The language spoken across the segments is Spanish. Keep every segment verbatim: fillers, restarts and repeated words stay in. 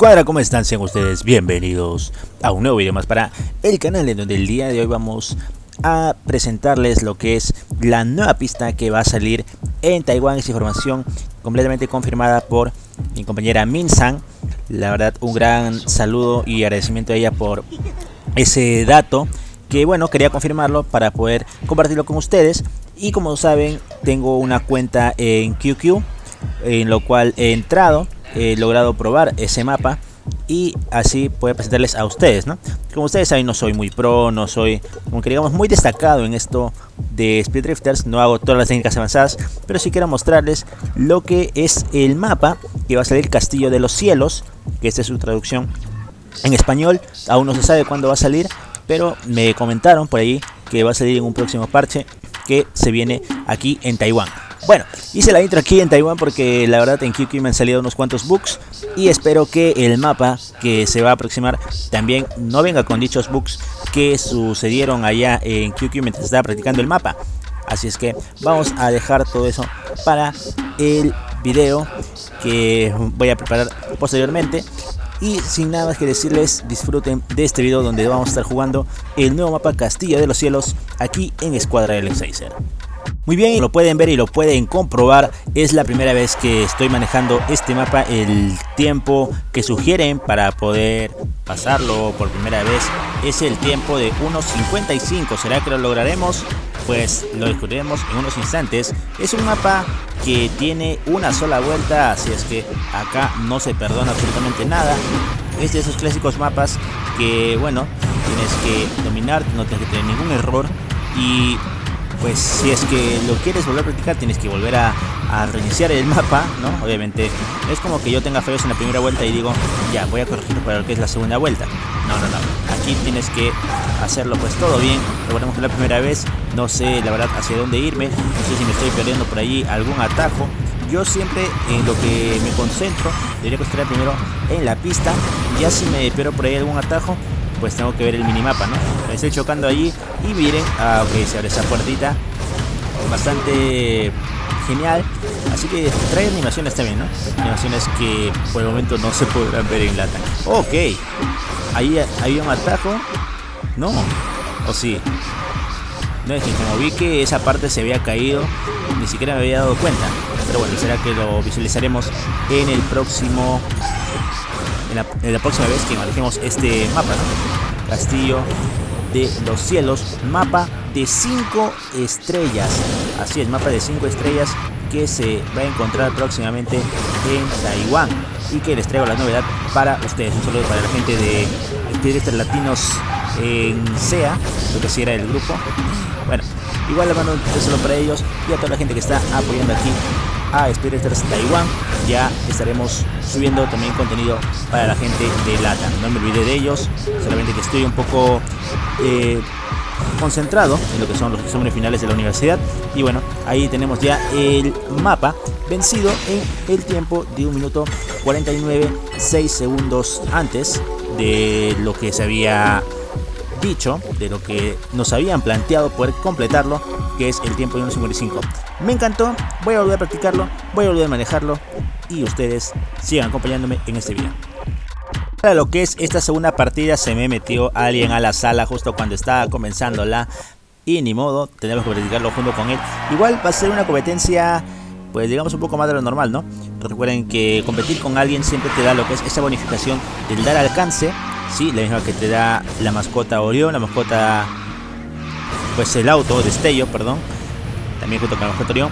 Escuadra, ¿cómo están? Sean ustedes bienvenidos a un nuevo video más para el canal, en donde el día de hoy vamos a presentarles lo que es la nueva pista que va a salir en Taiwán. Es información completamente confirmada por mi compañera Min San. La verdad, un gran saludo y agradecimiento a ella por ese dato, que bueno, quería confirmarlo para poder compartirlo con ustedes. Y como saben, tengo una cuenta en Q Q, en lo cual he entrado, he logrado probar ese mapa y así poder presentarles a ustedes, ¿no? Como ustedes saben, no soy muy pro, no soy, como que digamos, muy destacado en esto de Speed Drifters, no hago todas las técnicas avanzadas, pero sí quiero mostrarles lo que es el mapa que va a salir, Castillo de los Cielos, que esta es su traducción en español. Aún no se sabe cuándo va a salir, pero me comentaron por ahí que va a salir en un próximo parche que se viene aquí en Taiwán. Bueno, hice la intro aquí en Taiwán porque la verdad en Q Q me han salido unos cuantos bugs y espero que el mapa que se va a aproximar también no venga con dichos bugs que sucedieron allá en Q Q mientras estaba practicando el mapa. Así es que vamos a dejar todo eso para el video que voy a preparar posteriormente. Y sin nada más que decirles, disfruten de este video donde vamos a estar jugando el nuevo mapa Castillo de los Cielos aquí en Escuadra L seis. Muy bien, lo pueden ver y lo pueden comprobar. Es la primera vez que estoy manejando este mapa. El tiempo que sugieren para poder pasarlo por primera vez es el tiempo de uno cincuenta y cinco. ¿Será que lo lograremos? Pues lo descubriremos en unos instantes. Es un mapa que tiene una sola vuelta, así es que acá no se perdona absolutamente nada. Es de esos clásicos mapas que, bueno, tienes que dominar, no tienes que tener ningún error. Y pues si es que lo quieres volver a practicar, tienes que volver a, a reiniciar el mapa, ¿no? Obviamente es como que yo tenga fallos en la primera vuelta y digo, ya, voy a corregir para lo que es la segunda vuelta. No, no, no. Aquí tienes que hacerlo pues todo bien. Recordemos que la primera vez no sé la verdad hacia dónde irme. No sé si me estoy perdiendo por allí algún atajo. Yo siempre en lo que me concentro, debería concentrar primero en la pista. Ya si me pierdo por ahí algún atajo, pues tengo que ver el minimapa, ¿no? Me estoy chocando allí y miren, ah, ok, se abre esa puertita, bastante genial. Así que trae animaciones también, ¿no? Animaciones que por el momento no se podrán ver en lata. Ok, ahí había un atajo, no, o sí. No, es que como vi que esa parte se había caído, ni siquiera me había dado cuenta. Pero bueno, será que lo visualizaremos en el próximo En la, en la próxima vez que manejemos este mapa, ¿no? Castillo de los Cielos, mapa de cinco estrellas. Así es, mapa de cinco estrellas que se va a encontrar próximamente en Taiwán y que les traigo la novedad para ustedes. Un saludo para la gente de Speed Drifters Latinos en S E A, lo que sí era el grupo. Bueno, igual le mando un saludo para ellos y a toda la gente que está apoyando aquí a Speed Drifters Taiwán. Ya estaremos subiendo también contenido para la gente de LATAM. No me olvidé de ellos, solamente que estoy un poco eh, concentrado en lo que son los exámenes finales de la universidad. Y bueno, ahí tenemos ya el mapa vencido en el tiempo de un minuto cuarenta y nueve, seis segundos antes de lo que se había dicho, de lo que nos habían planteado poder completarlo, que es el tiempo de uno cincuenta y cinco. Me encantó, voy a volver a practicarlo, voy a volver a manejarlo y ustedes sigan acompañándome en este video. Para lo que es esta segunda partida, se me metió alguien a la sala justo cuando estaba comenzándola y ni modo, tenemos que practicarlo junto con él. Igual va a ser una competencia, pues digamos un poco más de lo normal, ¿no? Recuerden que competir con alguien siempre te da lo que es esa bonificación del dar alcance. Sí, la misma que te da la mascota Orión, la mascota, pues el auto Destello, perdón, también junto con la mascota Orión,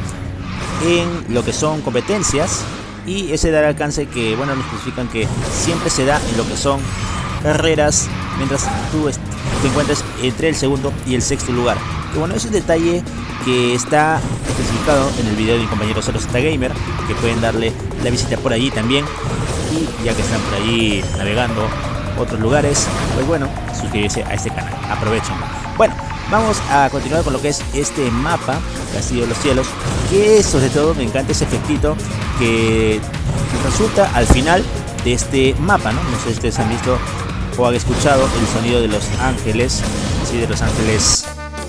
en lo que son competencias. Y ese dar alcance que, bueno, nos especifican que siempre se da en lo que son carreras, mientras tú te encuentres entre el segundo y el sexto lugar. Que bueno, es un detalle que está especificado en el video de mi compañero Zero Z Gamer, que pueden darle la visita por allí también. Y ya que están por allí navegando otros lugares, pues bueno, suscribirse a este canal, aprovechen. Bueno, vamos a continuar con lo que es este mapa Castillo de los Cielos, que sobre todo me encanta ese efectito que resulta al final de este mapa, ¿no? No sé si ustedes han visto o han escuchado el sonido de los ángeles, sí, de los ángeles.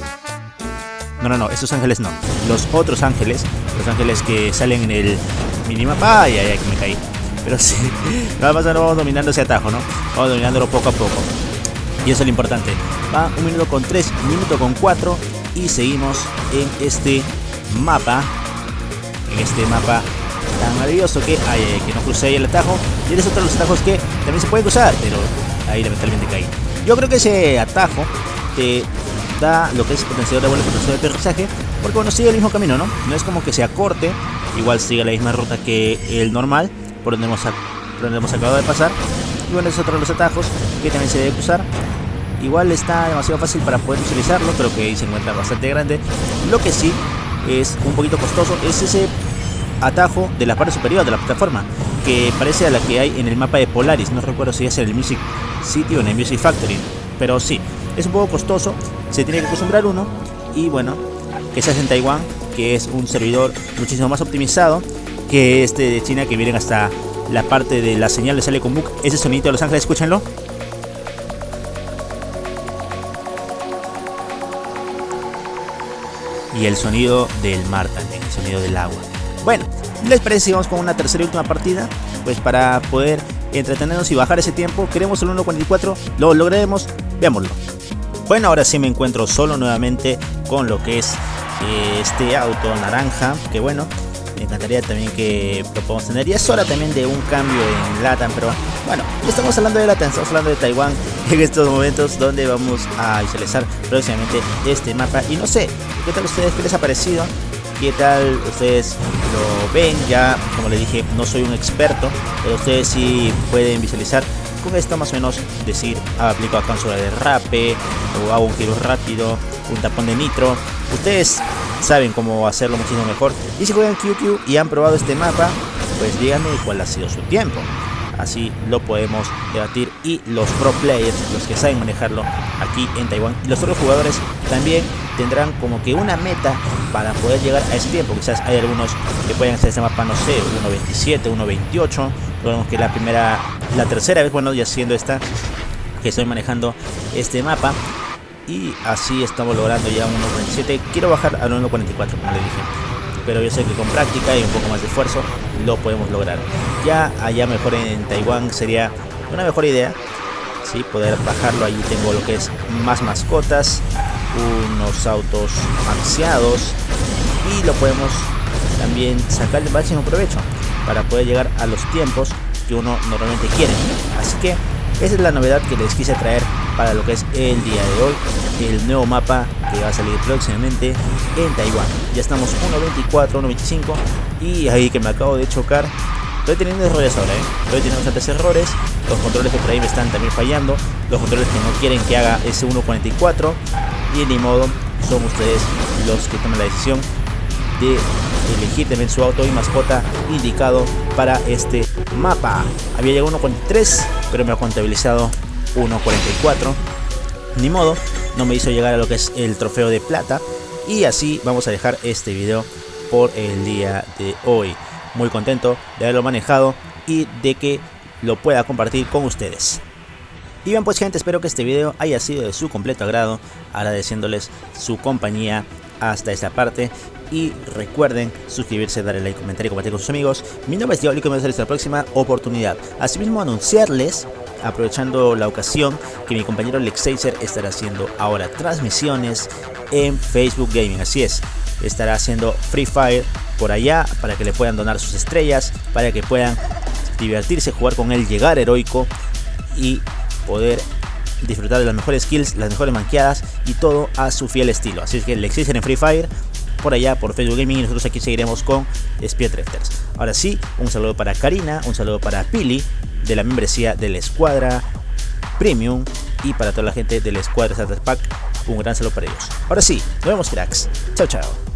No, no, no, estos ángeles no, los otros ángeles, los ángeles que salen en el minimapa. Ay, ay, ay, que me caí. Pero sí, nada más no vamos dominando ese atajo, ¿no? Vamos dominándolo poco a poco. Y eso es lo importante. Va un minuto con tres, un minuto con cuatro. Y seguimos en este mapa. En este mapa tan maravilloso que, ay, que no crucé ahí el atajo. Y es otro de los atajos que también se puede cruzar, pero ahí lamentablemente caí. Yo creo que ese atajo te da lo que es potenciador de vuelo, potenciador de aterrizaje, porque bueno, sigue el mismo camino, ¿no? No es como que se acorte, igual sigue la misma ruta que el normal, por donde hemos, por donde hemos acabado de pasar. Y bueno, es otro de los atajos que también se debe cruzar. Igual está demasiado fácil para poder utilizarlo, pero que ahí se encuentra bastante grande. Lo que sí es un poquito costoso es ese atajo de la parte superior de la plataforma, que parece a la que hay en el mapa de Polaris. No recuerdo si es en el Music City o en el Music Factory, pero sí, es un poco costoso, se tiene que acostumbrar uno. Y bueno, que se hace en Taiwán, que es un servidor muchísimo más optimizado que este de China, que vienen hasta la parte de la señal le sale con bug. Ese sonido de Los Ángeles, escúchenlo. Y el sonido del mar también, el sonido del agua. Bueno, ¿les parece si vamos con una tercera y última partida? Pues para poder entretenernos y bajar ese tiempo. Queremos el uno cuarenta y cuatro, lo lograremos, veámoslo. Bueno, ahora sí me encuentro solo nuevamente con lo que es eh, este auto naranja, que bueno, me encantaría también que lo podamos tener. Y es hora también de un cambio en LATAM, pero bueno, estamos hablando de LATAM, estamos hablando de Taiwán en estos momentos, donde vamos a visualizar próximamente este mapa. Y no sé, ¿qué tal ustedes? ¿Qué les ha parecido? ¿Qué tal ustedes lo ven? Ya, como les dije, no soy un experto, pero ustedes sí pueden visualizar con esto más o menos, decir, ah, aplico acá un de derrape, o hago un giro rápido, un tapón de nitro. Ustedes saben cómo hacerlo muchísimo mejor. Y si juegan Q Q y han probado este mapa, pues díganme cuál ha sido su tiempo. Así lo podemos debatir. Y los pro players, los que saben manejarlo aquí en Taiwán, y los otros jugadores también tendrán como que una meta para poder llegar a ese tiempo. Quizás hay algunos que pueden hacer este mapa, no sé, uno veintisiete, uno veintiocho. Vemos que la primera, la tercera vez, bueno, ya siendo esta que estoy manejando este mapa. Y así estamos logrando ya uno veintisiete. Quiero bajar al uno cuarenta y cuatro, como le dije, pero yo sé que con práctica y un poco más de esfuerzo lo podemos lograr. Ya allá mejor en Taiwán sería una mejor idea, ¿sí? Poder bajarlo. Allí tengo lo que es más mascotas, unos autos maxeados, y lo podemos también sacar el máximo provecho para poder llegar a los tiempos que uno normalmente quiere. Así que esa es la novedad que les quise traer para lo que es el día de hoy, el nuevo mapa que va a salir próximamente en Taiwán. Ya estamos uno veinticuatro, uno veinticinco, y ahí que me acabo de chocar. Estoy teniendo errores ahora, ¿eh? Estoy teniendo bastantes errores. Los controles que por ahí me están también fallando, los controles que no quieren que haga ese uno cuarenta y cuatro, y ni modo, son ustedes los que toman la decisión de elegir también su auto y mascota indicado para este mapa. Había llegado uno cuarenta y tres, pero me ha contabilizado uno cuarenta y cuatro. Ni modo, no me hizo llegar a lo que es el trofeo de plata. Y así vamos a dejar este video por el día de hoy. Muy contento de haberlo manejado y de que lo pueda compartir con ustedes. Y bien pues gente, espero que este video haya sido de su completo agrado, agradeciéndoles su compañía hasta esta parte. Y recuerden suscribirse, darle like, comentar y compartir con sus amigos. Mi nombre es Diablo y comenzaré hasta la próxima oportunidad. Asimismo, anunciarles, aprovechando la ocasión, que mi compañero Lexacer estará haciendo ahora transmisiones en Facebook Gaming. Así es, estará haciendo Free Fire por allá para que le puedan donar sus estrellas, para que puedan divertirse, jugar con él, llegar heroico y poder disfrutar de las mejores kills, las mejores manqueadas y todo a su fiel estilo. Así es que Lexacer en Free Fire por allá por Facebook Gaming, y nosotros aquí seguiremos con Speedrifters. Ahora sí, un saludo para Karina, un saludo para Pili de la membresía de la Escuadra Premium, y para toda la gente de la Escuadra Starter Pack, un gran saludo para ellos. Ahora sí, nos vemos cracks, chao chao.